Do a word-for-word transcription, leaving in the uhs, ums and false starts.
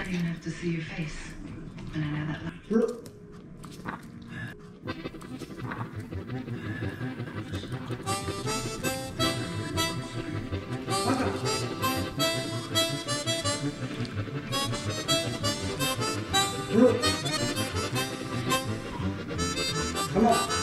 don't even have to see your face. And I know that. Come on.